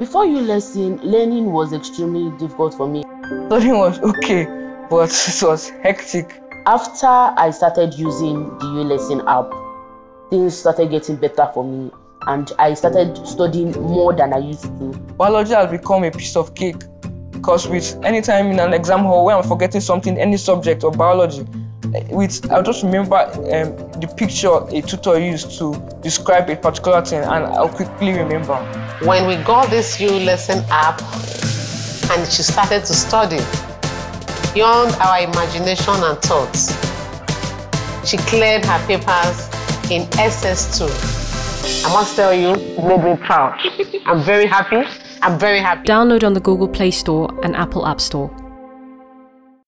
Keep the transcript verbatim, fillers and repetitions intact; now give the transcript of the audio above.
before U lesson, learning was extremely difficult for me. Studying was okay, but it was hectic. After I started using the U lesson app, things started getting better for me, and I started studying more than I used to. Biology has become a piece of cake, because with any time in an exam hall where I'm forgetting something, any subject of biology, with I'll just remember um, the picture a tutor used to describe a particular thing, and I'll quickly remember. When we got this U lesson app and she started to study, beyond our imagination and thoughts, she cleared her papers in S S two. I must tell you, it made me proud. I'm very happy. I'm very happy. Download on the Google Play Store and Apple App Store.